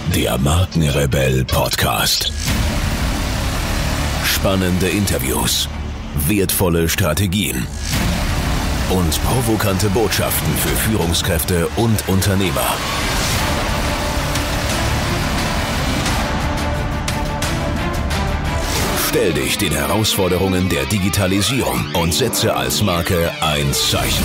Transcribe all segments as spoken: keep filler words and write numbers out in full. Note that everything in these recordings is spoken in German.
Der Markenrebell Podcast. Spannende Interviews, wertvolle Strategien und provokante Botschaften für Führungskräfte und Unternehmer. Stell dich den Herausforderungen der Digitalisierung und setze als Marke ein Zeichen.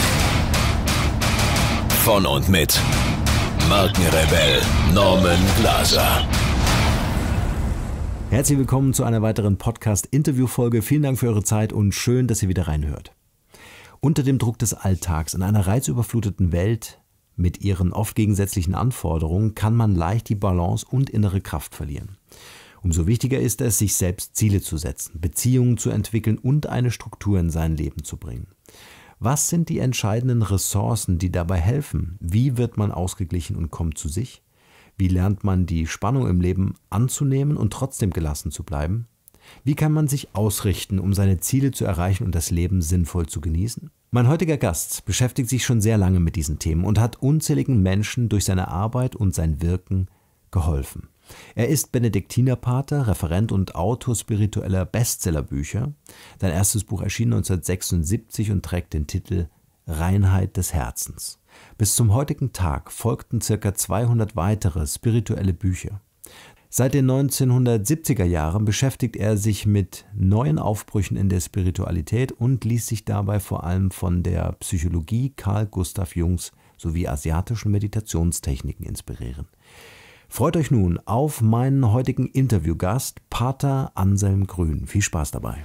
Von und mit Markenrebell Norman Glaser. Herzlich willkommen zu einer weiteren Podcast-Interview-Folge. Vielen Dank für eure Zeit und schön, dass ihr wieder reinhört. Unter dem Druck des Alltags in einer reizüberfluteten Welt mit ihren oft gegensätzlichen Anforderungen kann man leicht die Balance und innere Kraft verlieren. Umso wichtiger ist es, sich selbst Ziele zu setzen, Beziehungen zu entwickeln und eine Struktur in sein Leben zu bringen. Was sind die entscheidenden Ressourcen, die dabei helfen? Wie wird man ausgeglichen und kommt zu sich? Wie lernt man die Spannung im Leben anzunehmen und trotzdem gelassen zu bleiben? Wie kann man sich ausrichten, um seine Ziele zu erreichen und das Leben sinnvoll zu genießen? Mein heutiger Gast beschäftigt sich schon sehr lange mit diesen Themen und hat unzähligen Menschen durch seine Arbeit und sein Wirken geholfen. Er ist Benediktinerpater, Referent und Autor spiritueller Bestsellerbücher. Sein erstes Buch erschien neunzehnhundertsechsundsiebzig und trägt den Titel Reinheit des Herzens. Bis zum heutigen Tag folgten ca. zweihundert weitere spirituelle Bücher. Seit den neunzehnhundertsiebziger Jahren beschäftigt er sich mit neuen Aufbrüchen in der Spiritualität und ließ sich dabei vor allem von der Psychologie Carl Gustav Jungs sowie asiatischen Meditationstechniken inspirieren. Freut euch nun auf meinen heutigen Interviewgast, Pater Anselm Grün. Viel Spaß dabei.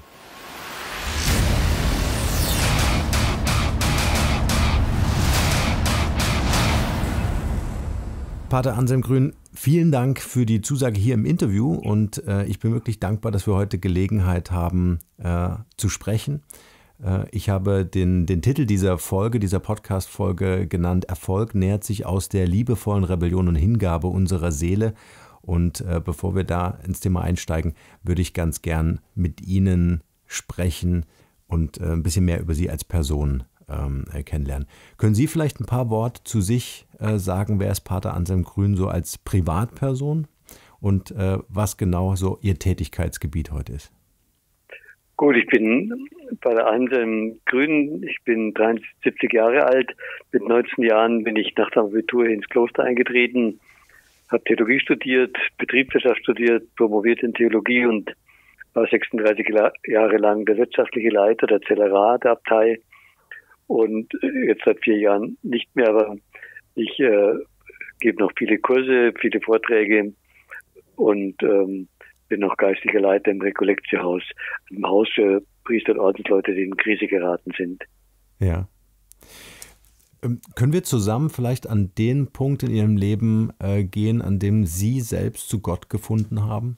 Pater Anselm Grün, vielen Dank für die Zusage hier im Interview und äh, ich bin wirklich dankbar, dass wir heute Gelegenheit haben äh, zu sprechen. Äh, ich habe den, den Titel dieser Folge, dieser Podcast-Folge genannt, Erfolg nähert sich aus der liebevollen Rebellion und Hingabe unserer Seele. Und äh, bevor wir da ins Thema einsteigen, würde ich ganz gern mit Ihnen sprechen und äh, ein bisschen mehr über Sie als Person ähm, kennenlernen. Können Sie vielleicht ein paar Worte zu sich äh, sagen, wer ist Pater Anselm Grün so als Privatperson und äh, was genau so Ihr Tätigkeitsgebiet heute ist? Gut, ich bin Pater Anselm Grün, ich bin dreiundsiebzig Jahre alt. Mit neunzehn Jahren bin ich nach dem Abitur ins Kloster eingetreten, habe Theologie studiert, Betriebswirtschaft studiert, promoviert in Theologie und war sechsunddreißig Jahre lang der wirtschaftliche Leiter der Zellerat der Abtei und jetzt seit vier Jahren nicht mehr, aber ich äh, gebe noch viele Kurse, viele Vorträge und ähm, bin noch geistiger Leiter im Rekollektiohaus, einem Haus für Priester und Ordensleute, die in Krise geraten sind. Ja. Ähm, können wir zusammen vielleicht an den Punkt in Ihrem Leben äh, gehen, an dem Sie selbst zu Gott gefunden haben?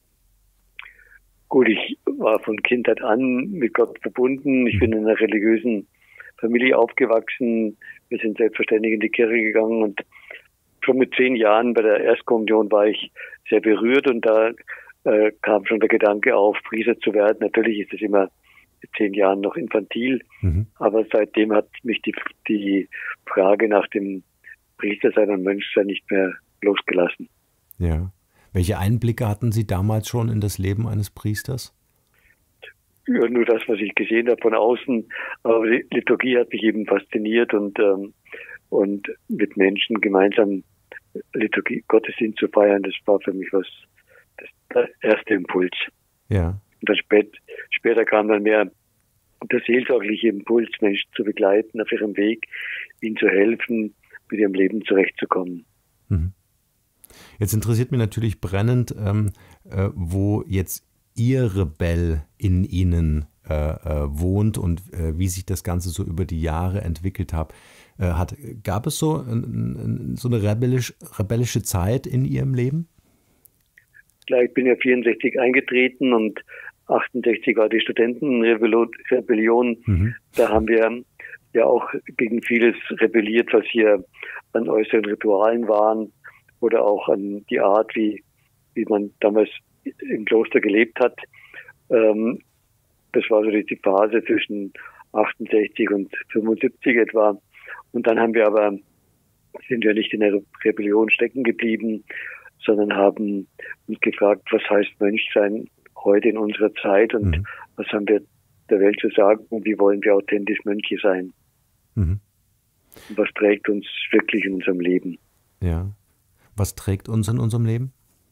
Gut, ich war von Kindheit an mit Gott verbunden. Ich bin in einer religiösen Familie aufgewachsen. Wir sind selbstverständlich in die Kirche gegangen und schon mit zehn Jahren bei der Erstkommunion war ich sehr berührt und da äh, kam schon der Gedanke auf, Priester zu werden. Natürlich ist es immer mit zehn Jahren noch infantil, mhm. aber seitdem hat mich die, die Frage nach dem Priestersein und Mönchsein nicht mehr losgelassen. Ja. Welche Einblicke hatten Sie damals schon in das Leben eines Priesters? Ja, nur das, was ich gesehen habe von außen. Aber die Liturgie hat mich eben fasziniert und, ähm, und mit Menschen gemeinsam Liturgie, Gottesdienst zu feiern, das war für mich was, das, der erste Impuls. Ja. Und dann spät, später kam dann mehr der seelsorgliche Impuls, Menschen zu begleiten auf ihrem Weg, ihnen zu helfen, mit ihrem Leben zurechtzukommen. Mhm. Jetzt interessiert mich natürlich brennend, ähm, äh, wo jetzt Ihr Rebell in Ihnen äh, äh, wohnt und äh, wie sich das Ganze so über die Jahre entwickelt hat. Äh, hat gab es so, äh, so eine rebellisch, rebellische Zeit in Ihrem Leben? Klar, ich bin ja vierundsechzig eingetreten und achtundsechzig war die Studentenrebellion. Mhm. Da haben wir ja auch gegen vieles rebelliert, was hier an äußeren Ritualen waren oder auch an die Art, wie, wie man damals im Kloster gelebt hat. Ähm, das war so die Phase zwischen achtundsechzig und fünfundsiebzig etwa. Und dann haben wir aber, sind wir nicht in der Rebellion stecken geblieben, sondern haben uns gefragt, was heißt Mönchsein heute in unserer Zeit und mhm. was haben wir der Welt zu sagen und wie wollen wir authentisch Mönche sein. Mhm. Und was trägt uns wirklich in unserem Leben. Ja. Was trägt uns in unserem Leben?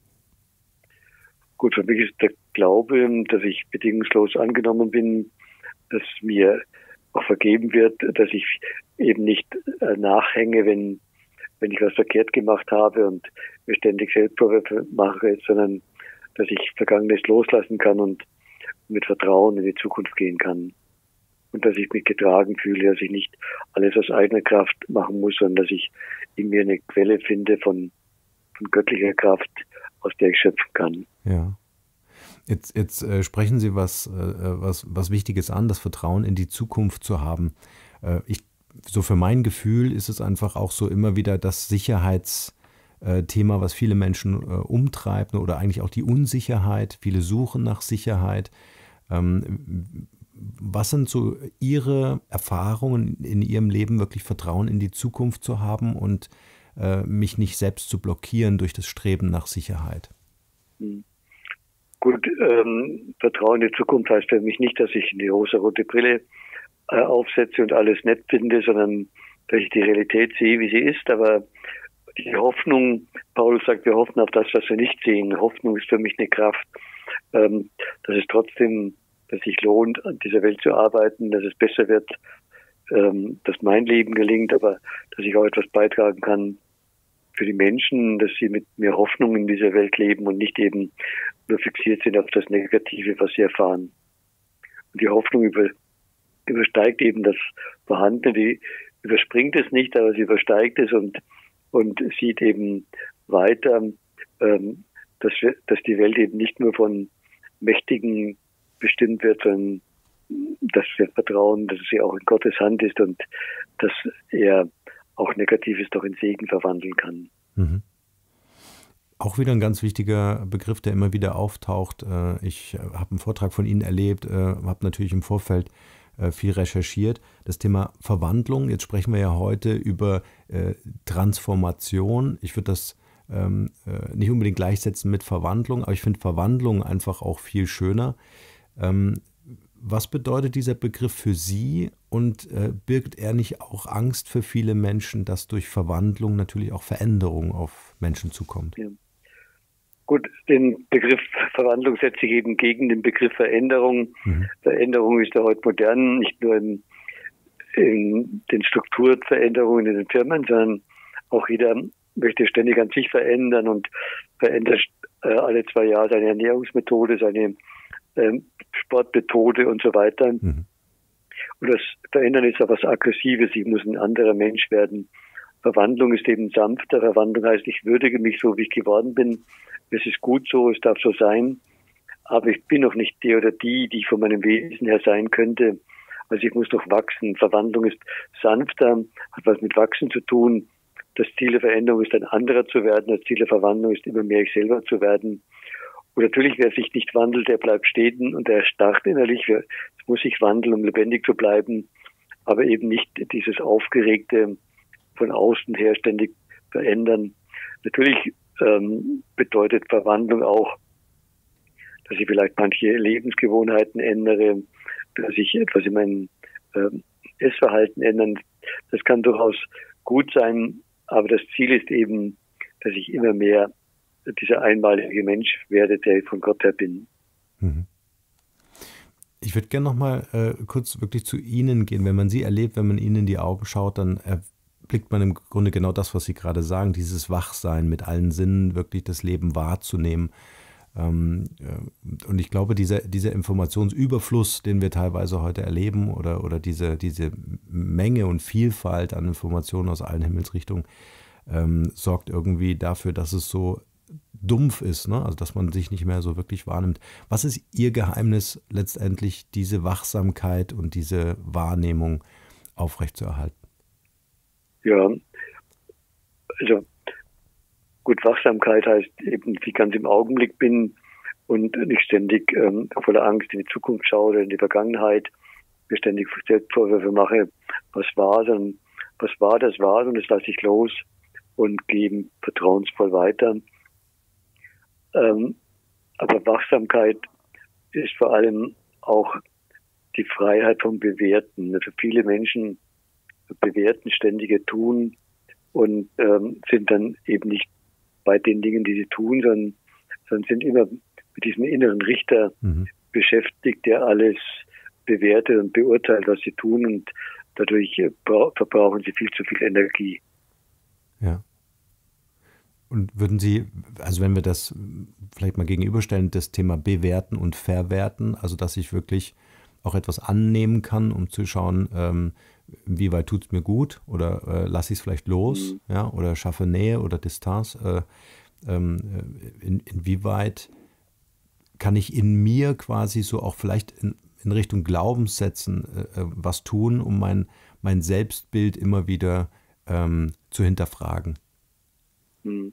Gut, für mich ist der Glaube, dass ich bedingungslos angenommen bin, dass mir auch vergeben wird, dass ich eben nicht äh, nachhänge, wenn, wenn ich was verkehrt gemacht habe und mir ständig Selbstvorwürfe mache, sondern dass ich Vergangenes loslassen kann und mit Vertrauen in die Zukunft gehen kann. Und dass ich mich getragen fühle, dass ich nicht alles aus eigener Kraft machen muss, sondern dass ich in mir eine Quelle finde von, von göttlicher Kraft, aus der ich schöpfen kann. Ja. Jetzt, jetzt äh, sprechen Sie was, äh, was, was Wichtiges an, das Vertrauen in die Zukunft zu haben. Äh, ich, so für mein Gefühl ist es einfach auch so immer wieder das Sicherheitsthema, was viele Menschen äh, umtreibt, oder eigentlich auch die Unsicherheit. Viele suchen nach Sicherheit. Ähm, was sind so Ihre Erfahrungen in Ihrem Leben, wirklich Vertrauen in die Zukunft zu haben und äh, mich nicht selbst zu blockieren durch das Streben nach Sicherheit? Hm. Gut, ähm, Vertrauen in die Zukunft heißt für mich nicht, dass ich eine rosa-rote Brille äh, aufsetze und alles nett finde, sondern dass ich die Realität sehe, wie sie ist. Aber die Hoffnung, Paulus sagt, wir hoffen auf das, was wir nicht sehen. Hoffnung ist für mich eine Kraft, ähm, dass es trotzdem, dass sich lohnt, an dieser Welt zu arbeiten, dass es besser wird, ähm, dass mein Leben gelingt, aber dass ich auch etwas beitragen kann für die Menschen, dass sie mit mir Hoffnung in dieser Welt leben und nicht eben nur fixiert sind auf das Negative, was sie erfahren. Und die Hoffnung über, übersteigt eben das Vorhandene, die überspringt es nicht, aber sie übersteigt es und, und sieht eben weiter, ähm, dass, wir, dass die Welt eben nicht nur von Mächtigen bestimmt wird, sondern dass wir vertrauen, dass sie auch in Gottes Hand ist und dass er auch Negatives doch in Segen verwandeln kann. Mhm. Auch wieder ein ganz wichtiger Begriff, der immer wieder auftaucht. Ich habe einen Vortrag von Ihnen erlebt, habe natürlich im Vorfeld viel recherchiert. Das Thema Verwandlung, jetzt sprechen wir ja heute über Transformation. Ich würde das nicht unbedingt gleichsetzen mit Verwandlung, aber ich finde Verwandlung einfach auch viel schöner. Was bedeutet dieser Begriff für Sie und äh, birgt er nicht auch Angst für viele Menschen, dass durch Verwandlung natürlich auch Veränderung auf Menschen zukommt? Ja. Gut, den Begriff Verwandlung setze ich eben gegen den Begriff Veränderung. Mhm. Veränderung ist ja heute modern, nicht nur in, in den Strukturveränderungen in den Firmen, sondern auch jeder möchte ständig an sich verändern und verändert äh, alle zwei Jahre seine Ernährungsmethode, seine ähm, Sportmethode und so weiter. Mhm. Und das Verändern ist auch was Aggressives. Ich muss ein anderer Mensch werden. Verwandlung ist eben sanfter. Verwandlung heißt, ich würdige mich so, wie ich geworden bin. Es ist gut so, es darf so sein. Aber ich bin noch nicht der oder die, die ich von meinem Wesen her sein könnte. Also ich muss noch wachsen. Verwandlung ist sanfter, hat was mit Wachsen zu tun. Das Ziel der Veränderung ist, ein anderer zu werden. Das Ziel der Verwandlung ist, immer mehr ich selber zu werden. Und natürlich, wer sich nicht wandelt, der bleibt stehen und der erstarrt innerlich. Es muss sich wandeln, um lebendig zu bleiben, aber eben nicht dieses aufgeregte von außen her ständig verändern. Natürlich ähm, bedeutet Verwandlung auch, dass ich vielleicht manche Lebensgewohnheiten ändere, dass ich etwas in meinem ähm, Essverhalten ändern. Das kann durchaus gut sein, aber das Ziel ist eben, dass ich immer mehr dieser einmalige Mensch werde, der ich von Gott her bin. Ich würde gerne noch mal äh, kurz wirklich zu Ihnen gehen. Wenn man Sie erlebt, wenn man Ihnen in die Augen schaut, dann erblickt man im Grunde genau das, was Sie gerade sagen, dieses Wachsein mit allen Sinnen, wirklich das Leben wahrzunehmen. Ähm, äh, und ich glaube, dieser, dieser Informationsüberfluss, den wir teilweise heute erleben, oder, oder diese, diese Menge und Vielfalt an Informationen aus allen Himmelsrichtungen, ähm, sorgt irgendwie dafür, dass es so dumpf ist, ne? Also dass man sich nicht mehr so wirklich wahrnimmt. Was ist Ihr Geheimnis letztendlich, diese Wachsamkeit und diese Wahrnehmung aufrechtzuerhalten? Ja, also gut, Wachsamkeit heißt eben, dass ich ganz im Augenblick bin und nicht ständig ähm, voller Angst in die Zukunft schaue oder in die Vergangenheit, mir ständig Selbstvorwürfe mache, was war, sondern was war, das war und das lasse ich los und gehe vertrauensvoll weiter. Ähm, aber Wachsamkeit ist vor allem auch die Freiheit vom Bewerten. Also viele Menschen bewerten ständige Tun und ähm, sind dann eben nicht bei den Dingen, die sie tun, sondern, sondern sind immer mit diesem inneren Richter mhm. beschäftigt, der alles bewertet und beurteilt, was sie tun, und dadurch verbrauchen sie viel zu viel Energie. Ja. Und würden Sie, also wenn wir das vielleicht mal gegenüberstellen, das Thema bewerten und verwerten, also dass ich wirklich auch etwas annehmen kann, um zu schauen, ähm, wie weit tut es mir gut, oder äh, lasse ich es vielleicht los, mhm. ja, oder schaffe Nähe oder Distanz, äh, ähm, in, inwieweit kann ich in mir quasi so auch vielleicht in, in Richtung Glaubenssätzen äh, was tun, um mein, mein Selbstbild immer wieder ähm, zu hinterfragen? Mhm.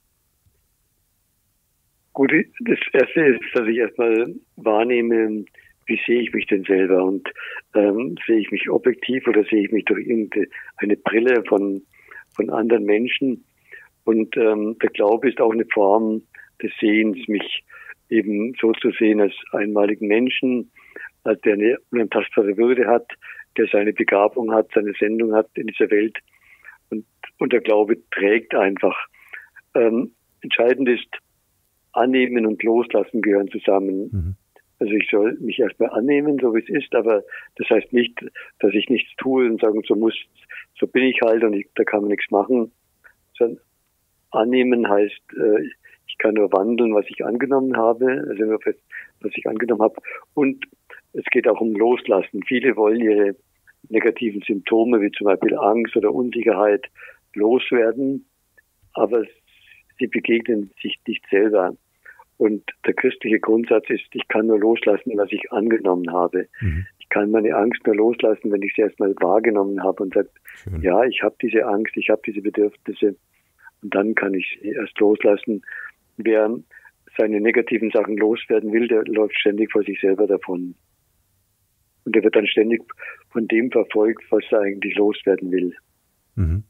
Gut, das Erste ist, dass ich erstmal wahrnehme, wie sehe ich mich denn selber, und ähm, sehe ich mich objektiv oder sehe ich mich durch irgendeine Brille von, von anderen Menschen. Und ähm, der Glaube ist auch eine Form des Sehens, mich eben so zu sehen als einmaligen Menschen, als der eine unantastbare Würde hat, der seine Begabung hat, seine Sendung hat in dieser Welt. Und, und der Glaube trägt einfach. Ähm, entscheidend ist, Annehmen und Loslassen gehören zusammen. Mhm. Also ich soll mich erstmal annehmen, so wie es ist, aber das heißt nicht, dass ich nichts tue und sagen, so muss, so bin ich halt und ich, da kann man nichts machen. Sondern annehmen heißt, äh, ich kann nur wandeln, was ich angenommen habe, also nur was ich angenommen habe. Und es geht auch um Loslassen. Viele wollen ihre negativen Symptome, wie zum Beispiel Angst oder Unsicherheit, loswerden, aber sie begegnen sich nicht selber. Und der christliche Grundsatz ist, ich kann nur loslassen, was ich angenommen habe. Mhm. Ich kann meine Angst nur loslassen, wenn ich sie erstmal wahrgenommen habe und sage, Schön. ja, ich habe diese Angst, ich habe diese Bedürfnisse, und dann kann ich sie erst loslassen. Wer seine negativen Sachen loswerden will, der läuft ständig vor sich selber davon. Und der wird dann ständig von dem verfolgt, was er eigentlich loswerden will. Mhm.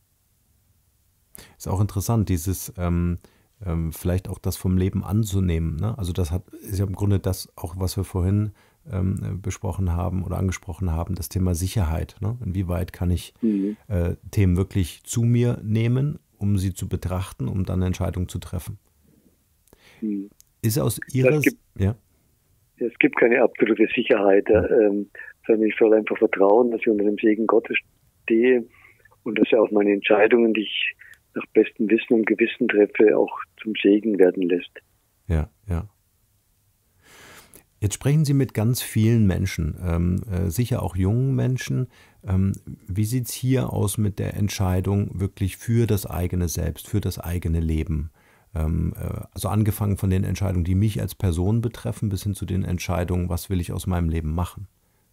Ist auch interessant, dieses ähm, ähm, vielleicht auch das vom Leben anzunehmen. Ne? Also das hat, ist ja im Grunde das auch, was wir vorhin ähm, besprochen haben oder angesprochen haben, das Thema Sicherheit. Ne? Inwieweit kann ich mhm. äh, Themen wirklich zu mir nehmen, um sie zu betrachten, um dann eine Entscheidung zu treffen? Mhm. Ist aus Ihrer Sicht... Ja? Es gibt keine absolute Sicherheit, ja. ähm, sondern ich soll einfach vertrauen, dass ich unter dem Segen Gottes stehe und dass er auch meine Entscheidungen, die ich nach bestem Wissen und Gewissen treffe, auch zum Segen werden lässt. Ja, ja. Jetzt sprechen Sie mit ganz vielen Menschen, ähm, äh, sicher auch jungen Menschen. Ähm, wie sieht es hier aus mit der Entscheidung wirklich für das eigene Selbst, für das eigene Leben? Ähm, äh, also angefangen von den Entscheidungen, die mich als Person betreffen, bis hin zu den Entscheidungen, was will ich aus meinem Leben machen?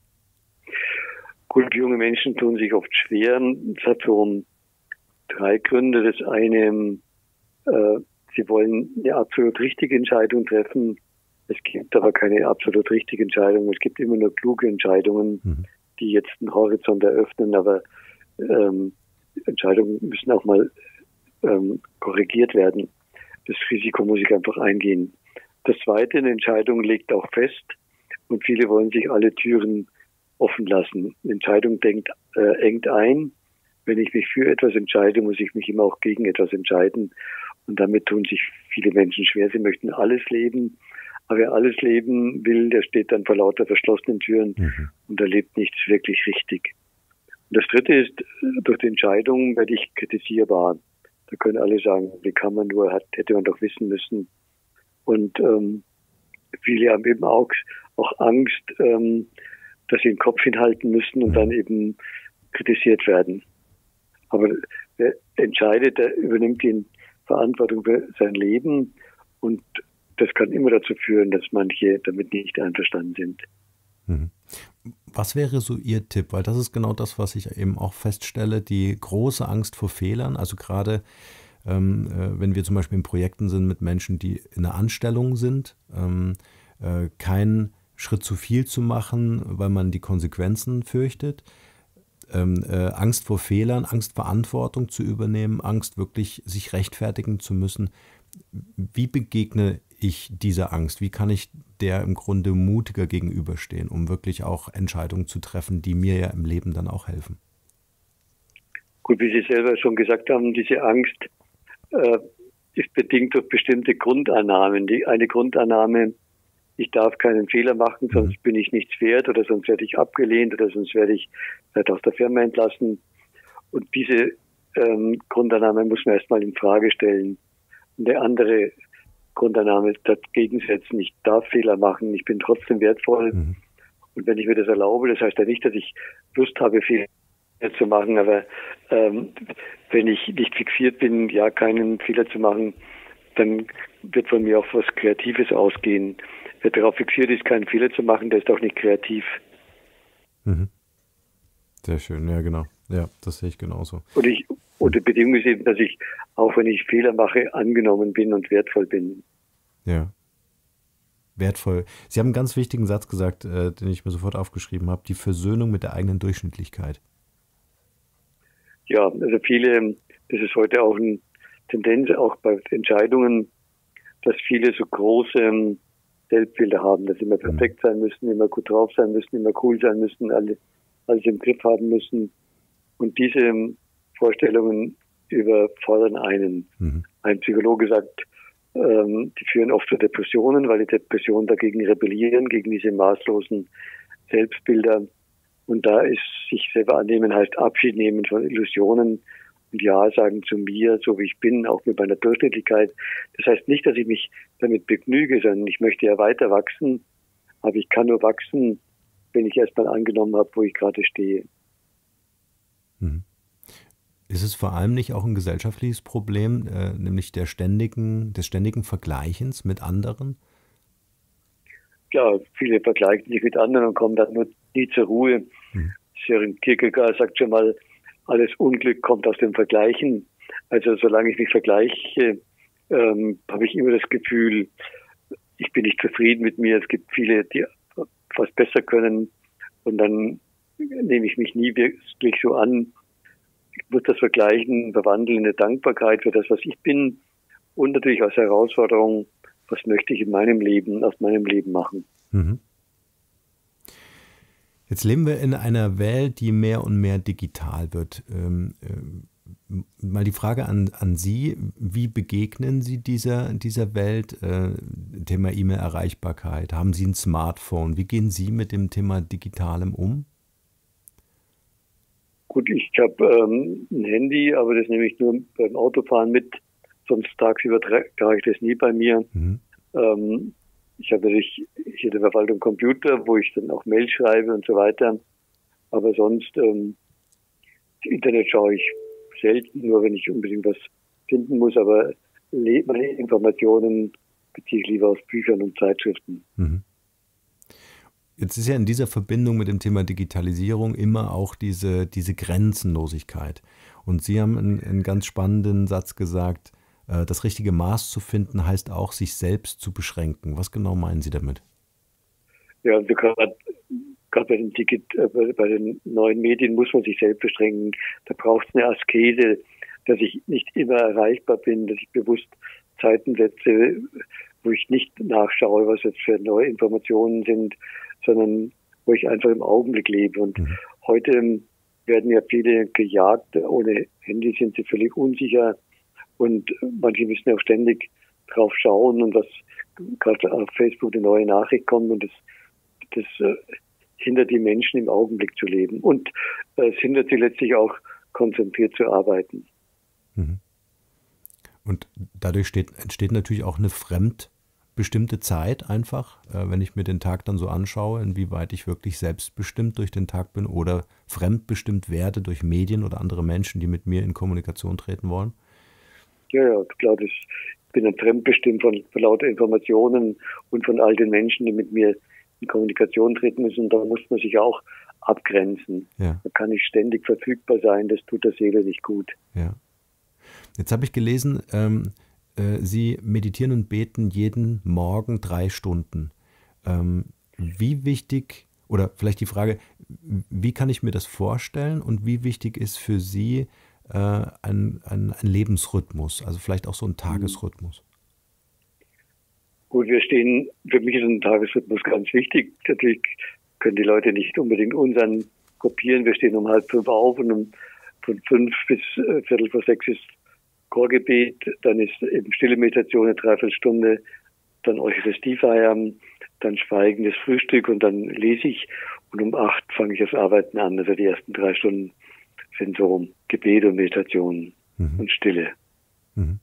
Gut, junge Menschen tun sich oft schwer. Es hat so drei Gründe. Das eine, äh, sie wollen eine absolut richtige Entscheidung treffen. Es gibt aber keine absolut richtige Entscheidung. Es gibt immer nur kluge Entscheidungen, mhm. die jetzt einen Horizont eröffnen, aber ähm, Entscheidungen müssen auch mal ähm, korrigiert werden. Das Risiko muss ich einfach eingehen. Das zweite, eine Entscheidung liegt auch fest und viele wollen sich alle Türen offen lassen. Eine Entscheidung denkt, äh, engt ein. Wenn ich mich für etwas entscheide, muss ich mich immer auch gegen etwas entscheiden. Und damit tun sich viele Menschen schwer. Sie möchten alles leben. Aber wer alles leben will, der steht dann vor lauter verschlossenen Türen mhm. und erlebt nichts wirklich richtig. Und das Dritte ist, durch die Entscheidung werde ich kritisierbar. Da können alle sagen, wie kann man nur, hat, hätte man doch wissen müssen. Und ähm, viele haben eben auch, auch Angst, ähm, dass sie den Kopf hinhalten müssen und dann eben kritisiert werden. Aber wer entscheidet, der übernimmt die Verantwortung für sein Leben, und das kann immer dazu führen, dass manche damit nicht einverstanden sind. Was wäre so Ihr Tipp? Weil das ist genau das, was ich eben auch feststelle, die große Angst vor Fehlern. Also gerade ähm, äh, wenn wir zum Beispiel in Projekten sind mit Menschen, die in einer Anstellung sind, ähm, äh, keinen Schritt zu viel zu machen, weil man die Konsequenzen fürchtet. Ähm, äh, Angst vor Fehlern, Angst Verantwortung zu übernehmen, Angst wirklich sich rechtfertigen zu müssen. Wie begegne ich dieser Angst? Wie kann ich der im Grunde mutiger gegenüberstehen, um wirklich auch Entscheidungen zu treffen, die mir ja im Leben dann auch helfen? Gut, wie Sie selber schon gesagt haben, diese Angst äh, ist bedingt durch bestimmte Grundannahmen. Die eine Grundannahme, ich darf keinen Fehler machen, sonst mhm. bin ich nichts wert oder sonst werde ich abgelehnt oder sonst werde ich vielleicht aus der Firma entlassen. Und diese ähm, Grundannahme muss man erstmal in Frage stellen. Und der andere Grundannahme dagegen setzen, ich darf Fehler machen, ich bin trotzdem wertvoll. Mhm. Und wenn ich mir das erlaube, das heißt ja nicht, dass ich Lust habe, Fehler zu machen, aber ähm, wenn ich nicht fixiert bin, ja, keinen Fehler zu machen, dann wird von mir auch was Kreatives ausgehen. Wer darauf fixiert ist, keinen Fehler zu machen, der ist auch nicht kreativ. Mhm. Sehr schön, ja genau. Ja, das sehe ich genauso. Und, ich, und die Bedingung ist eben, dass ich, auch wenn ich Fehler mache, angenommen bin und wertvoll bin. Ja. Wertvoll. Sie haben einen ganz wichtigen Satz gesagt, äh, den ich mir sofort aufgeschrieben habe, die Versöhnung mit der eigenen Durchschnittlichkeit. Ja, also viele, das ist heute auch eine Tendenz, auch bei Entscheidungen, dass viele so große Selbstbilder haben, dass sie immer perfekt sein müssen, immer gut drauf sein müssen, immer cool sein müssen, alles, alles im Griff haben müssen. Und diese Vorstellungen überfordern einen. Mhm. Ein Psychologe sagt, ähm, die führen oft zu Depressionen, weil die Depressionen dagegen rebellieren, gegen diese maßlosen Selbstbilder. Und da ist sich selber annehmen, heißt Abschied nehmen von Illusionen und Ja sagen zu mir, so wie ich bin, auch mit meiner Durchschnittlichkeit. Das heißt nicht, dass ich mich damit begnüge, sondern ich möchte ja weiter wachsen. Aber ich kann nur wachsen, wenn ich erstmal angenommen habe, wo ich gerade stehe. Mhm. Ist es vor allem nicht auch ein gesellschaftliches Problem, äh, nämlich der ständigen, des ständigen Vergleichens mit anderen? Ja, viele vergleichen sich mit anderen und kommen dann nur nie zur Ruhe. Hm. Søren Kierkegaard sagt schon mal, alles Unglück kommt aus dem Vergleichen. Also solange ich mich vergleiche, ähm, habe ich immer das Gefühl, ich bin nicht zufrieden mit mir. Es gibt viele, die was besser können und dann nehme ich mich nie wirklich so an. Ich muss das Vergleichen verwandeln in eine Dankbarkeit für das, was ich bin und natürlich als Herausforderung, was möchte ich in meinem Leben, aus meinem Leben machen. Mhm. Jetzt leben wir in einer Welt, die mehr und mehr digital wird. Ähm, äh, mal die Frage an, an Sie, wie begegnen Sie dieser, dieser Welt? Äh, Thema E-Mail-Erreichbarkeit, haben Sie ein Smartphone? Wie gehen Sie mit dem Thema Digitalem um? Gut, ich habe ähm, ein Handy, aber das nehme ich nur beim Autofahren mit. Sonst tagsüber trage ich das nie bei mir. Mhm. Ähm, ich habe natürlich hier in der Verwaltung Computer, wo ich dann auch Mail schreibe und so weiter. Aber sonst, ähm, das Internet schaue ich selten, nur wenn ich unbedingt was finden muss. Aber meine Informationen beziehe ich lieber aus Büchern und Zeitschriften. Mhm. Jetzt ist ja in dieser Verbindung mit dem Thema Digitalisierung immer auch diese, diese Grenzenlosigkeit. Und Sie haben einen, einen ganz spannenden Satz gesagt, äh, das richtige Maß zu finden, heißt auch, sich selbst zu beschränken. Was genau meinen Sie damit? Ja, also gerade bei den, Digit, äh, bei den neuen Medien muss man sich selbst beschränken. Da braucht es eine Askese, dass ich nicht immer erreichbar bin, dass ich bewusst Zeiten setze, wo ich nicht nachschaue, was jetzt für neue Informationen sind, sondern wo ich einfach im Augenblick lebe. Und mhm. heute werden ja viele gejagt. Ohne Handy sind sie völlig unsicher. Und manche müssen auch ständig drauf schauen und was gerade auf Facebook eine neue Nachricht kommt. Und das, das äh, hindert die Menschen im Augenblick zu leben. Und äh, es hindert sie letztlich auch, konzentriert zu arbeiten. Mhm. Und dadurch steht, entsteht natürlich auch eine fremdbestimmte Zeit einfach, äh, wenn ich mir den Tag dann so anschaue, inwieweit ich wirklich selbstbestimmt durch den Tag bin oder fremdbestimmt werde durch Medien oder andere Menschen, die mit mir in Kommunikation treten wollen. Ja, ja, klar, das, ich bin dann fremdbestimmt von, von lauter Informationen und von all den Menschen, die mit mir in Kommunikation treten müssen. Da muss man sich auch abgrenzen. Ja. Da kann ich ständig verfügbar sein, das tut der Seele nicht gut. Ja. Jetzt habe ich gelesen, ähm, äh, Sie meditieren und beten jeden Morgen drei Stunden. Ähm, wie wichtig, oder vielleicht die Frage, wie kann ich mir das vorstellen und wie wichtig ist für Sie äh, ein, ein, ein Lebensrhythmus, also vielleicht auch so ein Tagesrhythmus? Gut, wir stehen, für mich ist ein Tagesrhythmus ganz wichtig. Natürlich können die Leute nicht unbedingt unseren kopieren. Wir stehen um halb fünf auf und um von fünf bis äh, viertel vor sechs ist Chorgebet, dann ist eben stille Meditation eine Dreiviertelstunde, dann Eucharistiefeier, dann schweigendes Frühstück und dann lese ich und um acht fange ich das Arbeiten an. Also die ersten drei Stunden sind so Gebet und Meditation mhm. und Stille. Mhm.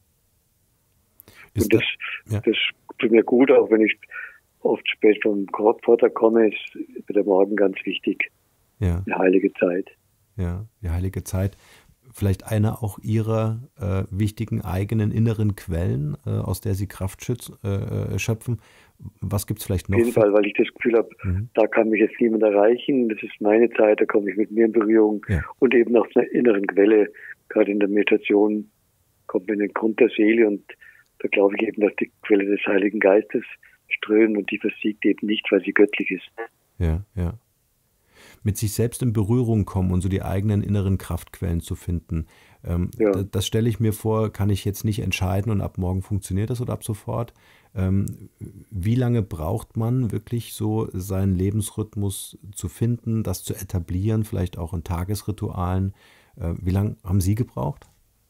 Und das, ja. das tut mir gut, auch wenn ich oft spät vom Vortrag komme, ist der Morgen ganz wichtig. Ja. Die heilige Zeit. Ja, die heilige Zeit. Vielleicht eine auch Ihrer äh, wichtigen eigenen inneren Quellen, äh, aus der Sie Kraft schütz, äh, schöpfen. Was gibt es vielleicht noch? Auf jeden Fall, weil ich das Gefühl habe, mhm. da kann mich jetzt niemand erreichen. Das ist meine Zeit, da komme ich mit mir in Berührung. Ja. Und eben nach einer inneren Quelle, gerade in der Meditation, kommt man in den Grund der Seele. Und da glaube ich eben, dass die Quelle des Heiligen Geistes strömt und die versiegt eben nicht, weil sie göttlich ist. Ja, ja. Mit sich selbst in Berührung kommen und so die eigenen inneren Kraftquellen zu finden. Ähm, ja. das, das stelle ich mir vor, kann ich jetzt nicht entscheiden und ab morgen funktioniert das oder ab sofort. Ähm, wie lange braucht man wirklich so seinen Lebensrhythmus zu finden, das zu etablieren, vielleicht auch in Tagesritualen? Äh, wie lange haben Sie gebraucht?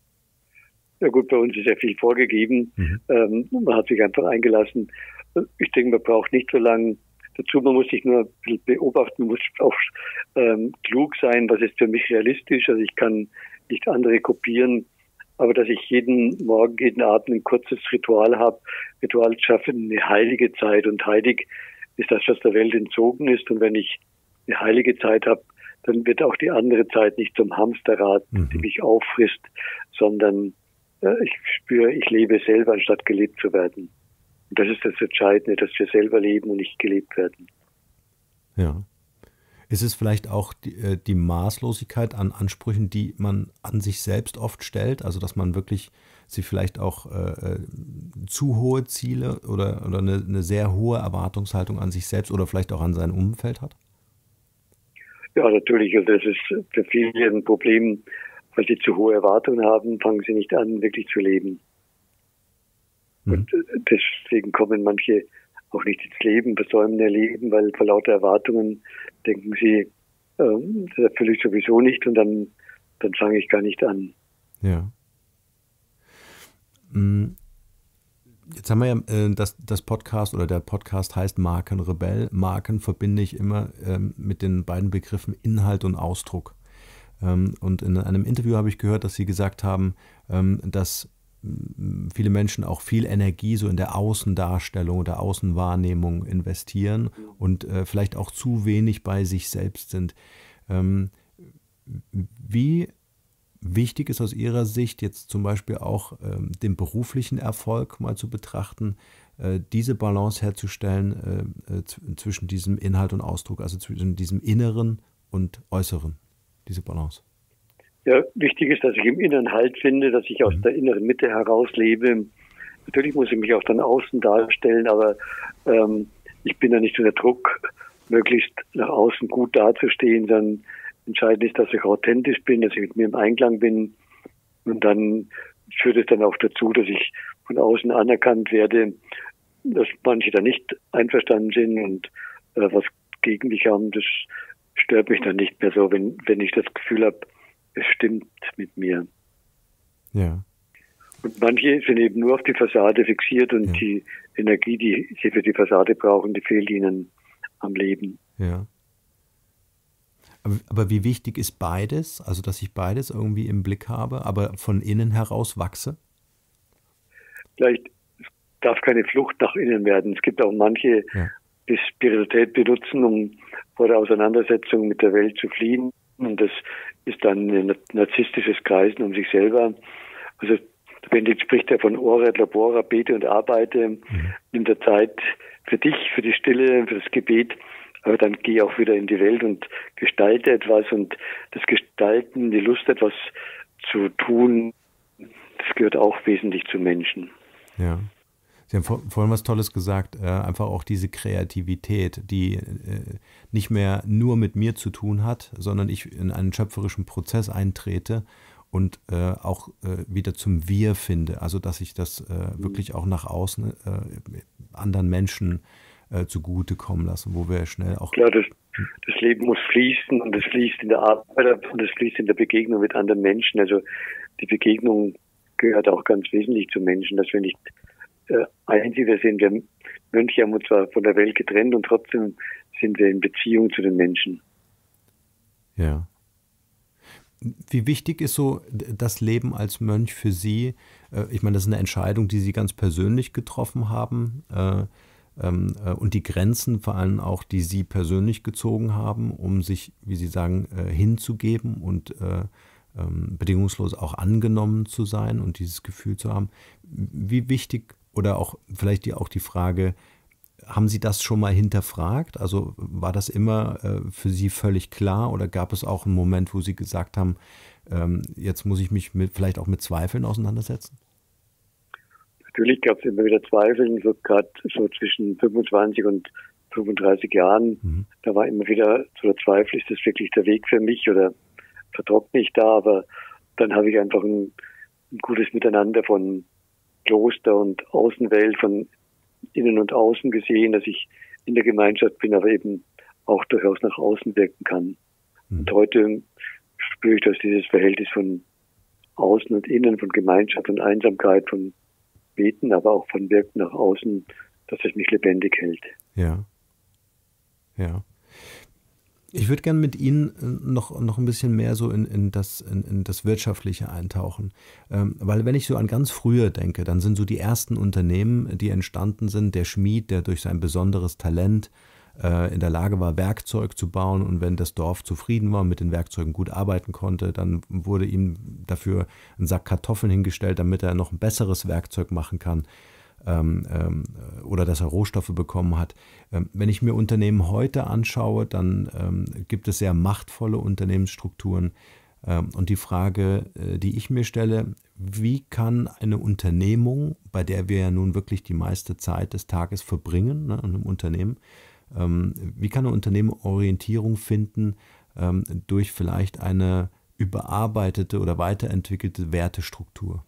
Ja gut, bei uns ist ja viel vorgegeben. Mhm. Ähm, man hat sich einfach eingelassen. Ich denke, man braucht nicht so lange. Dazu, man muss sich nur ein bisschen beobachten, man muss auch ähm, klug sein, was ist für mich realistisch. Also ich kann nicht andere kopieren, aber dass ich jeden Morgen, jeden Abend ein kurzes Ritual habe. Ritual schaffen eine heilige Zeit und heilig ist das, was der Welt entzogen ist. Und wenn ich eine heilige Zeit habe, dann wird auch die andere Zeit nicht zum Hamsterrad, mhm. die mich auffrisst, sondern äh, ich spüre, ich lebe selber, anstatt gelebt zu werden. Und das ist das Entscheidende, dass wir selber leben und nicht gelebt werden. Ja. Ist es vielleicht auch die, die Maßlosigkeit an Ansprüchen, die man an sich selbst oft stellt? Also, dass man wirklich sich vielleicht auch äh, zu hohe Ziele oder, oder eine, eine sehr hohe Erwartungshaltung an sich selbst oder vielleicht auch an sein Umfeld hat? Ja, natürlich. Also das ist für viele ein Problem, weil sie zu hohe Erwartungen haben, fangen sie nicht an, wirklich zu leben. Und deswegen kommen manche auch nicht ins Leben, versäumen ihr Leben, weil vor lauter Erwartungen denken sie, ähm, das erfülle ich sowieso nicht und dann, dann fange ich gar nicht an. Ja. Jetzt haben wir ja das, das Podcast oder der Podcast heißt Markenrebell. Marken verbinde ich immer ähm, mit den beiden Begriffen Inhalt und Ausdruck. Ähm, und in einem Interview habe ich gehört, dass Sie gesagt haben, ähm, dass viele Menschen auch viel Energie so in der Außendarstellung oder Außenwahrnehmung investieren und äh, vielleicht auch zu wenig bei sich selbst sind. Ähm, wie wichtig ist aus Ihrer Sicht jetzt zum Beispiel auch ähm, den beruflichen Erfolg mal zu betrachten, äh, diese Balance herzustellen äh, äh, zwischen diesem Inhalt und Ausdruck, also zwischen diesem Inneren und Äußeren, diese Balance? Ja, wichtig ist, dass ich im Inneren Halt finde, dass ich aus der inneren Mitte heraus lebe. Natürlich muss ich mich auch dann außen darstellen, aber ähm, ich bin da nicht unter Druck, möglichst nach außen gut dazustehen, sondern entscheidend ist, dass ich authentisch bin, dass ich mit mir im Einklang bin. Und dann führt es dann auch dazu, dass ich von außen anerkannt werde, dass manche da nicht einverstanden sind und äh, was gegen mich haben. Das stört mich dann nicht mehr so, wenn, wenn ich das Gefühl habe, es stimmt mit mir. Ja. Und manche sind eben nur auf die Fassade fixiert und ja. die Energie, die sie für die Fassade brauchen, die fehlt ihnen am Leben. Ja. Aber, aber wie wichtig ist beides? Also, dass ich beides irgendwie im Blick habe, aber von innen heraus wachse? Vielleicht darf keine Flucht nach innen werden. Es gibt auch manche, ja. die Spiritualität benutzen, um vor der Auseinandersetzung mit der Welt zu fliehen. Und das ist dann ein narzisstisches Kreisen um sich selber. Also der Benedikt spricht ja von Ora et Labora, bete und arbeite, mhm. nimm der Zeit für dich, für die Stille, für das Gebet, aber dann geh auch wieder in die Welt und gestalte etwas und das Gestalten, die Lust etwas zu tun, das gehört auch wesentlich zum Menschen. Ja. Sie haben vor, vorhin was Tolles gesagt, äh, einfach auch diese Kreativität, die äh, nicht mehr nur mit mir zu tun hat, sondern ich in einen schöpferischen Prozess eintrete und äh, auch äh, wieder zum Wir finde. Also dass ich das äh, wirklich auch nach außen äh, anderen Menschen äh, zugutekommen lassen, wo wir schnell auch... Klar, das, das Leben muss fließen und es fließt in der Arbeit und es fließt in der Begegnung mit anderen Menschen. Also die Begegnung gehört auch ganz wesentlich zum Menschen, dass wir nicht äh, Einzige sind. Wir Mönche haben uns zwar von der Welt getrennt und trotzdem sind wir in Beziehung zu den Menschen. Ja. Wie wichtig ist so das Leben als Mönch für Sie? Ich meine, das ist eine Entscheidung, die Sie ganz persönlich getroffen haben und die Grenzen vor allem auch, die Sie persönlich gezogen haben, um sich, wie Sie sagen, hinzugeben und bedingungslos auch angenommen zu sein und dieses Gefühl zu haben. Wie wichtig oder auch vielleicht die, auch die Frage, haben Sie das schon mal hinterfragt? Also war das immer äh, für Sie völlig klar oder gab es auch einen Moment, wo Sie gesagt haben, ähm, jetzt muss ich mich mit, vielleicht auch mit Zweifeln auseinandersetzen? Natürlich gab es immer wieder Zweifel, so gerade so zwischen fünfundzwanzig und fünfunddreißig Jahren. Mhm. Da war immer wieder so der Zweifel, ist das wirklich der Weg für mich oder vertrockne ich da? Aber dann habe ich einfach ein, ein gutes Miteinander von Kloster und Außenwelt, von Innen und Außen gesehen, dass ich in der Gemeinschaft bin, aber eben auch durchaus nach außen wirken kann. Mhm. Und heute spüre ich, dass dieses Verhältnis von Außen und Innen, von Gemeinschaft und Einsamkeit, von Beten, aber auch von Wirken nach außen, dass es mich lebendig hält. Ja, ja. Ich würde gerne mit Ihnen noch, noch ein bisschen mehr so in, in, das, in, in das Wirtschaftliche eintauchen. Ähm, weil wenn ich so an ganz früher denke, dann sind so die ersten Unternehmen, die entstanden sind, der Schmied, der durch sein besonderes Talent äh, in der Lage war, Werkzeug zu bauen, und wenn das Dorf zufrieden war und mit den Werkzeugen gut arbeiten konnte, dann wurde ihm dafür ein Sack Kartoffeln hingestellt, damit er noch ein besseres Werkzeug machen kann. Ähm, ähm, oder dass er Rohstoffe bekommen hat. Ähm, wenn ich mir Unternehmen heute anschaue, dann ähm, gibt es sehr machtvolle Unternehmensstrukturen. Ähm, und die Frage, äh, die ich mir stelle, wie kann eine Unternehmung, bei der wir ja nun wirklich die meiste Zeit des Tages verbringen, ne, in einem Unternehmen, ähm, wie kann ein Unternehmen Orientierung finden ähm, durch vielleicht eine überarbeitete oder weiterentwickelte Wertestruktur?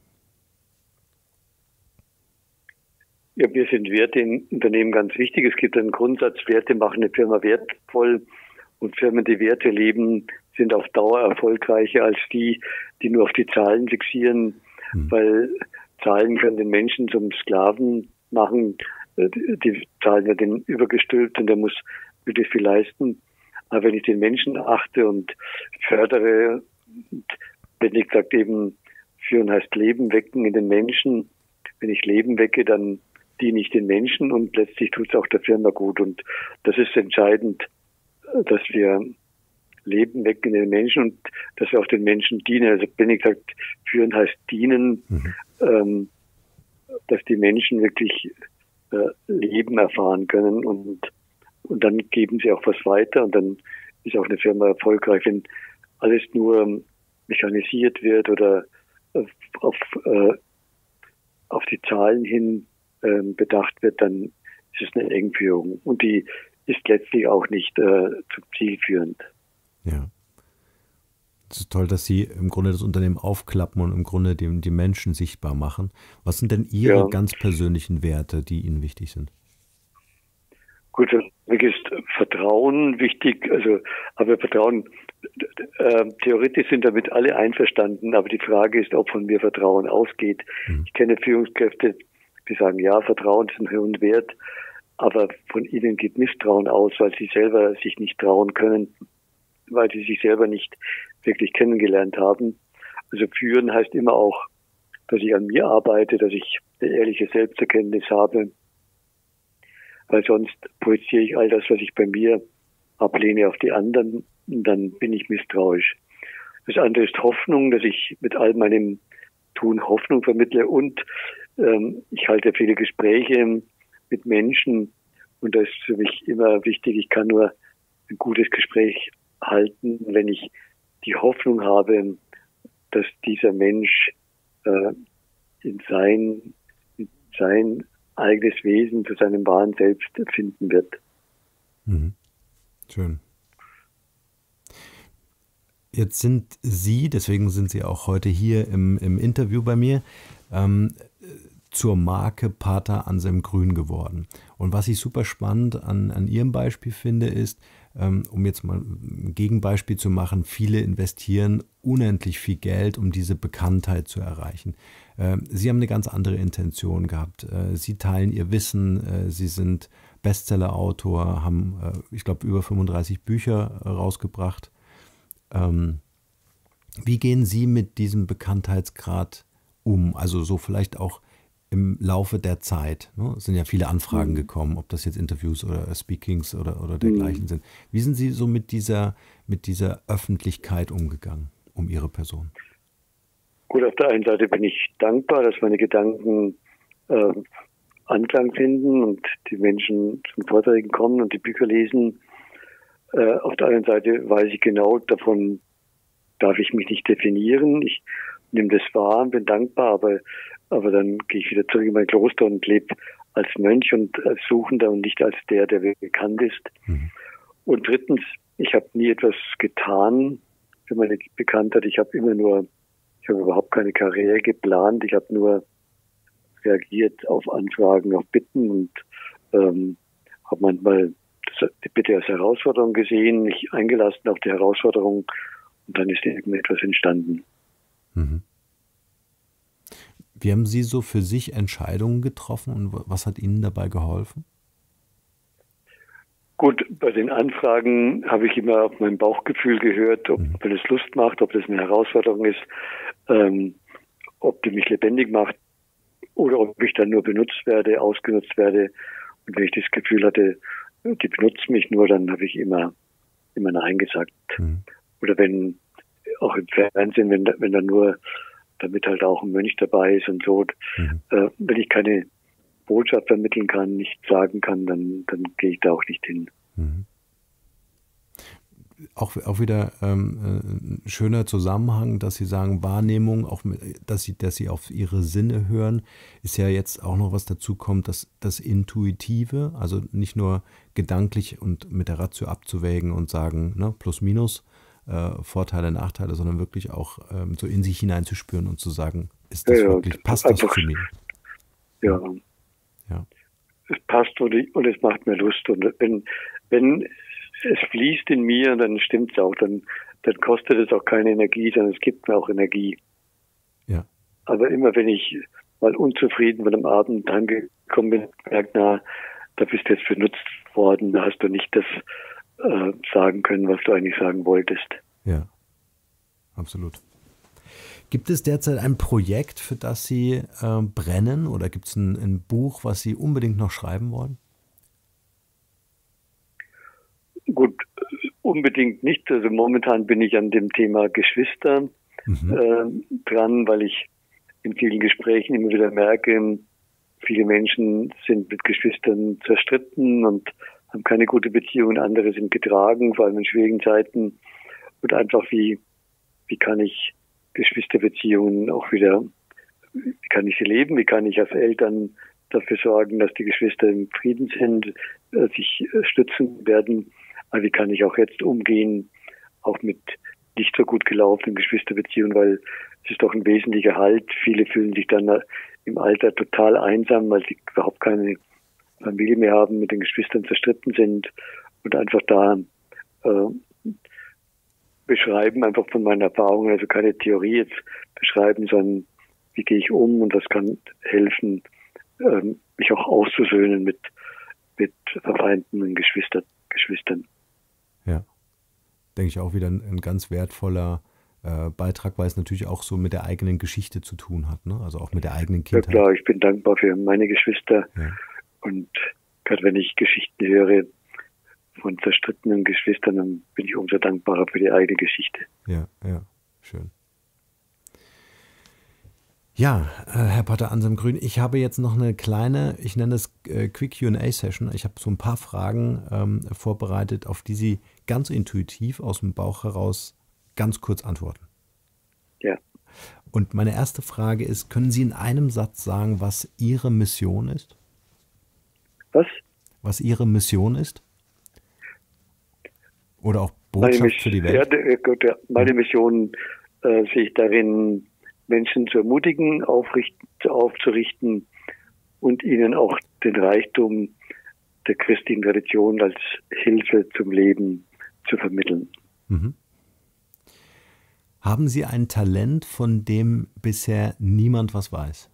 Ja, mir sind Werte in Unternehmen ganz wichtig. Es gibt einen Grundsatz, Werte machen eine Firma wertvoll, und Firmen, die Werte leben, sind auf Dauer erfolgreicher als die, die nur auf die Zahlen fixieren, mhm. weil Zahlen können den Menschen zum Sklaven machen. Die Zahlen werden übergestülpt und der muss möglichst viel leisten. Aber wenn ich den Menschen achte und fördere, Benedikt sagt eben, führen heißt Leben wecken in den Menschen. Wenn ich Leben wecke, dann diene ich den Menschen und letztlich tut es auch der Firma gut. Und das ist entscheidend, dass wir Leben wecken in den Menschen und dass wir auch den Menschen dienen. Also Benedikt sagt, führen heißt dienen, mhm. ähm, dass die Menschen wirklich äh, Leben erfahren können und, und dann geben sie auch was weiter und dann ist auch eine Firma erfolgreich. Wenn alles nur mechanisiert wird oder auf, auf, äh, auf die Zahlen hin äh, bedacht wird, dann ist es eine Engführung. Und die ist letztlich auch nicht äh, zum Ziel führend. Ja. Es ist toll, dass Sie im Grunde das Unternehmen aufklappen und im Grunde die, die Menschen sichtbar machen. Was sind denn Ihre ja. ganz persönlichen Werte, die Ihnen wichtig sind? Gut, für mich ist Vertrauen wichtig. Also, aber Vertrauen, äh, theoretisch sind damit alle einverstanden, aber die Frage ist, ob von mir Vertrauen ausgeht. Mhm. Ich kenne Führungskräfte, die sagen, ja, Vertrauen ist ein hohen Wert, aber von ihnen geht Misstrauen aus, weil sie selber sich nicht trauen können, weil sie sich selber nicht wirklich kennengelernt haben. Also führen heißt immer auch, dass ich an mir arbeite, dass ich eine ehrliche Selbsterkenntnis habe, weil sonst projiziere ich all das, was ich bei mir ablehne, auf die anderen und dann bin ich misstrauisch. Das andere ist Hoffnung, dass ich mit all meinem Tun Hoffnung vermittle und ähm, ich halte viele Gespräche mit Menschen und das ist für mich immer wichtig, ich kann nur ein gutes Gespräch halten, wenn ich die Hoffnung habe, dass dieser Mensch äh, in sein, in sein eigenes Wesen zu seinem wahren Selbst finden wird. Mhm. Schön. Jetzt sind Sie, deswegen sind Sie auch heute hier im, im Interview bei mir, ähm, zur Marke Pater Anselm Grün geworden. Und was ich super spannend an, an Ihrem Beispiel finde, ist, ähm, um jetzt mal ein Gegenbeispiel zu machen, viele investieren unendlich viel Geld, um diese Bekanntheit zu erreichen. Ähm, Sie haben eine ganz andere Intention gehabt. Äh, Sie teilen Ihr Wissen, äh, Sie sind Bestseller-Autor, haben, äh, ich glaube, über fünfunddreißig Bücher äh, rausgebracht. Ähm, wie gehen Sie mit diesem Bekanntheitsgrad um? Also so vielleicht auch im Laufe der Zeit. Ne? Es sind ja viele Anfragen mhm. gekommen, ob das jetzt Interviews oder Speakings oder, oder dergleichen mhm. sind. Wie sind Sie so mit dieser, mit dieser Öffentlichkeit umgegangen, um Ihre Person? Gut, auf der einen Seite bin ich dankbar, dass meine Gedanken äh, Anklang finden und die Menschen zum Vorträgen kommen und die Bücher lesen. Äh, auf der anderen Seite weiß ich genau, davon darf ich mich nicht definieren. Ich nehme das wahr und bin dankbar, aber Aber dann gehe ich wieder zurück in mein Kloster und lebe als Mönch und als Suchender und nicht als der, der bekannt ist. Mhm. Und drittens, ich habe nie etwas getan für meine Bekanntheit. Ich habe immer nur, ich habe überhaupt keine Karriere geplant. Ich habe nur reagiert auf Anfragen, auf Bitten und ähm, habe manchmal das, die Bitte als Herausforderung gesehen, mich eingelassen auf die Herausforderung und dann ist irgendetwas entstanden. Mhm. Wie haben Sie so für sich Entscheidungen getroffen und was hat Ihnen dabei geholfen? Gut, bei den Anfragen habe ich immer auf mein Bauchgefühl gehört, ob, mhm. wenn es Lust macht, ob das eine Herausforderung ist, ähm, ob die mich lebendig macht oder ob ich dann nur benutzt werde, ausgenutzt werde. Und wenn ich das Gefühl hatte, die benutzen mich nur, dann habe ich immer, immer Nein gesagt. Mhm. Oder wenn, auch im Fernsehen, wenn, wenn da nur damit halt auch ein Mönch dabei ist und so. Mhm. Äh, wenn ich keine Botschaft vermitteln kann, nichts sagen kann, dann, dann gehe ich da auch nicht hin. Mhm. Auch, auch wieder ähm, ein schöner Zusammenhang, dass Sie sagen, Wahrnehmung, auch mit, dass Sie, dass Sie auf Ihre Sinne hören, ist ja jetzt auch noch was dazu kommt, dass das Intuitive, also nicht nur gedanklich und mit der Ratio abzuwägen und sagen, ne, plus minus, Äh, Vorteile, Nachteile, sondern wirklich auch ähm, so in sich hineinzuspüren und zu sagen, ist das ja, wirklich, ja, passt das zu mir? Ja. ja. Es passt und, ich, und es macht mir Lust. Und wenn, wenn es fließt in mir, dann stimmt es auch. Dann, dann kostet es auch keine Energie, sondern es gibt mir auch Energie. Ja. Aber immer wenn ich mal unzufrieden mit dem Abend angekommen bin, merke, na, da bist du jetzt benutzt worden, da hast du nicht das Äh, sagen können, was du eigentlich sagen wolltest. Ja, absolut. Gibt es derzeit ein Projekt, für das Sie äh, brennen oder gibt es ein, ein Buch, was Sie unbedingt noch schreiben wollen? Gut, unbedingt nicht. Also momentan bin ich an dem Thema Geschwister mhm. äh, dran, weil ich in vielen Gesprächen immer wieder merke, viele Menschen sind mit Geschwistern zerstritten und haben keine gute Beziehung, andere sind getragen, vor allem in schwierigen Zeiten. Und einfach wie, wie kann ich Geschwisterbeziehungen auch wieder, wie kann ich sie leben, wie kann ich als Eltern dafür sorgen, dass die Geschwister im Frieden sind, äh, sich äh, stützen werden. Aber wie kann ich auch jetzt umgehen, auch mit nicht so gut gelaufenen Geschwisterbeziehungen, weil es ist doch ein wesentlicher Halt. Viele fühlen sich dann im Alter total einsam, weil sie überhaupt keine Familie mehr haben, mit den Geschwistern zerstritten sind und einfach da äh, beschreiben, einfach von meinen Erfahrungen, also keine Theorie jetzt beschreiben, sondern wie gehe ich um und was kann helfen, äh, mich auch auszusöhnen mit, mit verfeindeten Geschwister, Geschwistern. Ja, denke ich auch wieder ein, ein ganz wertvoller äh, Beitrag, weil es natürlich auch so mit der eigenen Geschichte zu tun hat, ne? Also auch mit der eigenen Kindheit. Ja klar, ich bin dankbar für meine Geschwister. Ja. Und gerade wenn ich Geschichten höre von zerstrittenen Geschwistern, dann bin ich umso dankbarer für die eigene Geschichte. Ja, ja, schön. Ja, äh, Herr Pater Anselm Grün, ich habe jetzt noch eine kleine, ich nenne es äh, Quick Q and A-Session. Ich habe so ein paar Fragen ähm, vorbereitet, auf die Sie ganz intuitiv aus dem Bauch heraus ganz kurz antworten. Ja. Und meine erste Frage ist, können Sie in einem Satz sagen, was Ihre Mission ist? Was? Was Ihre Mission ist? Oder auch Botschaft für die Welt? Ja, der, der, meine Mission äh, sehe ich darin, Menschen zu ermutigen, aufrichten, aufzurichten und ihnen auch den Reichtum der christlichen Tradition als Hilfe zum Leben zu vermitteln. Mhm. Haben Sie ein Talent, von dem bisher niemand was weiß?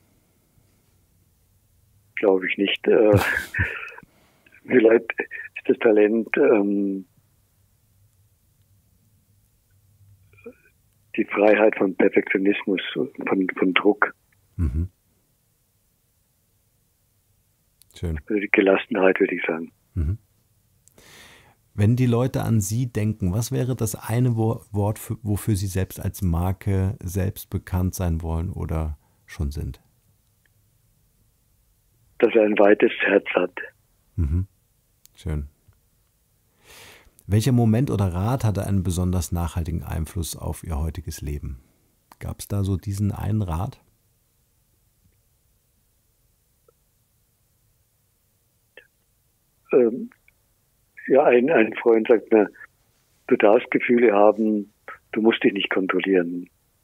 Glaube ich nicht. Äh, vielleicht ist das Talent ähm, die Freiheit von Perfektionismus, von, von Druck. Mhm. Schön. Also die Gelassenheit, würde ich sagen. Mhm. Wenn die Leute an Sie denken, was wäre das eine Wort, für, wofür Sie selbst als Marke selbst bekannt sein wollen oder schon sind? Dass er ein weites Herz hat. Mhm. Schön. Welcher Moment oder Rat hatte einen besonders nachhaltigen Einfluss auf Ihr heutiges Leben? Gab es da so diesen einen Rat? Ähm, ja, ein, ein Freund sagt mir, du darfst Gefühle haben, du musst dich nicht kontrollieren.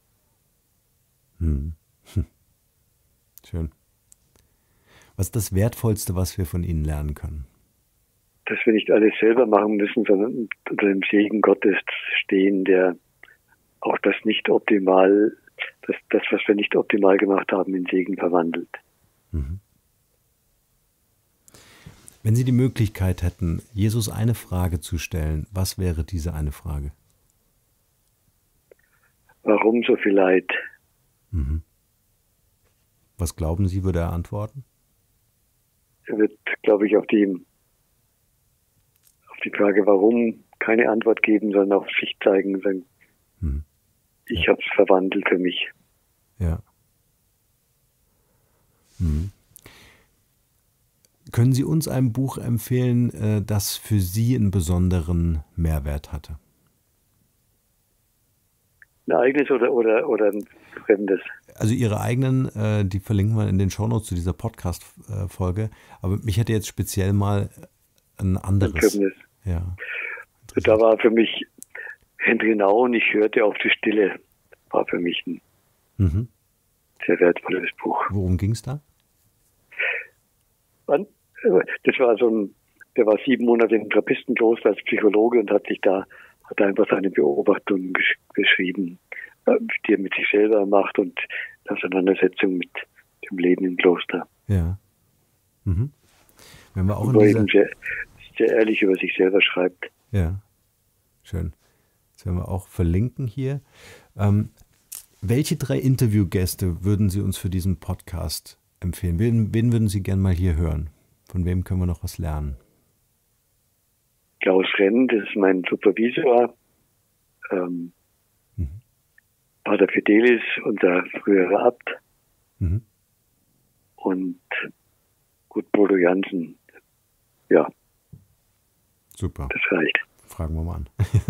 Hm. Schön. Was ist das Wertvollste, was wir von Ihnen lernen können? Dass wir nicht alles selber machen müssen, sondern unter dem Segen Gottes stehen, der auch das nicht optimal, das, das was wir nicht optimal gemacht haben, in Segen verwandelt. Mhm. Wenn Sie die Möglichkeit hätten, Jesus eine Frage zu stellen, was wäre diese eine Frage? Warum so viel Leid? Mhm. Was glauben Sie, würde er antworten? Er wird, glaube ich, auf die, auf die Frage, warum, keine Antwort geben, sondern auf sich zeigen und sagen, mhm. ich ja. habe es verwandelt für mich. Ja. Mhm. Können Sie uns ein Buch empfehlen, das für Sie einen besonderen Mehrwert hatte? Ein eigenes oder, oder, oder ein fremdes? Also Ihre eigenen, die verlinken wir in den Shownotes zu dieser Podcast-Folge. Aber mich hätte jetzt speziell mal ein anderes. Ein fremdes. Ja. Da war für mich Henry Nau und ich hörte auf die Stille. War für mich ein mhm. sehr wertvolles Buch. Worum ging es da? Das war so ein, der war sieben Monate im Trappistenkloster als Psychologe und hat sich da, hat einfach seine Beobachtungen gesch- beschrieben, die er mit sich selber macht und in Auseinandersetzung mit dem Leben im Kloster. Ja. Mhm. Wenn wir auch Wo in er dieser... eben sehr, sehr ehrlich über sich selber schreibt. Ja, schön. Das werden wir auch verlinken hier. Ähm, welche drei Interviewgäste würden Sie uns für diesen Podcast empfehlen? Wen, wen würden Sie gerne mal hier hören? Von wem können wir noch was lernen? Klaus Renn, das ist mein Supervisor. Ähm, mhm. Pater Fidelis, unser früherer Abt. Mhm. Und gut, Bodo Jansen. Ja. Super. Das reicht. Fragen wir mal an.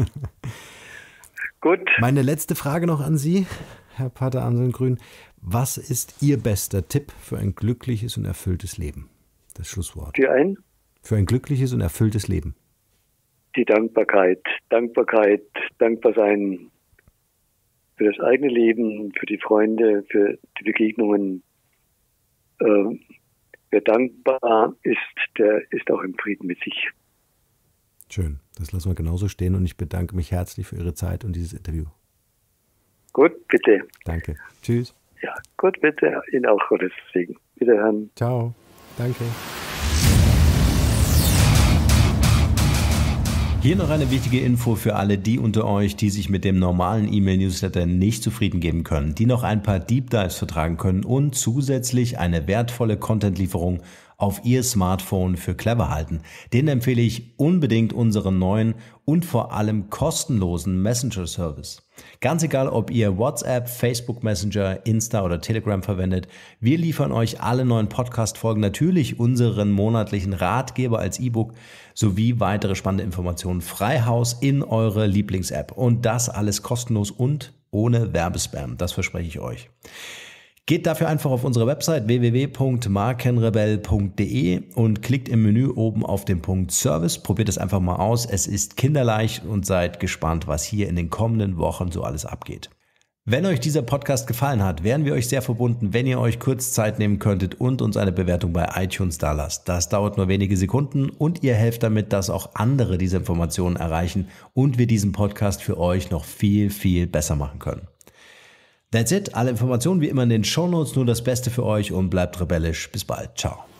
Gut. Meine letzte Frage noch an Sie, Herr Pater Anselm Grün. Was ist Ihr bester Tipp für ein glückliches und erfülltes Leben? Das Schlusswort. Für ein? Für ein glückliches und erfülltes Leben. Die Dankbarkeit. Dankbarkeit, dankbar sein für das eigene Leben, für die Freunde, für die Begegnungen. Ähm, wer dankbar ist, der ist auch im Frieden mit sich. Schön. Das lassen wir genauso stehen und ich bedanke mich herzlich für Ihre Zeit und dieses Interview. Gut, bitte. Danke. Tschüss. Ja, gut, bitte. Ihnen auch Gottes Segen. Wiederhören. Ciao. Danke. Hier noch eine wichtige Info für alle die unter euch, die sich mit dem normalen E-Mail-Newsletter nicht zufrieden geben können, die noch ein paar Deep Dives vertragen können und zusätzlich eine wertvolle Content-Lieferung auf ihr Smartphone für clever halten. Den empfehle ich unbedingt unseren neuen und vor allem kostenlosen Messenger-Service. Ganz egal, ob ihr WhatsApp, Facebook Messenger, Insta oder Telegram verwendet, wir liefern euch alle neuen Podcast-Folgen, natürlich unseren monatlichen Ratgeber als E-Book sowie weitere spannende Informationen frei Haus in eure Lieblings-App. Und das alles kostenlos und ohne Werbespam, das verspreche ich euch. Geht dafür einfach auf unsere Website w w w punkt markenrebell punkt d e und klickt im Menü oben auf den Punkt Service. Probiert es einfach mal aus. Es ist kinderleicht und seid gespannt, was hier in den kommenden Wochen so alles abgeht. Wenn euch dieser Podcast gefallen hat, wären wir euch sehr verbunden, wenn ihr euch kurz Zeit nehmen könntet und uns eine Bewertung bei iTunes dalasst. Das dauert nur wenige Sekunden und ihr helft damit, dass auch andere diese Informationen erreichen und wir diesen Podcast für euch noch viel, viel besser machen können. That's it. Alle Informationen wie immer in den Shownotes. Nur das Beste für euch und bleibt rebellisch. Bis bald. Ciao.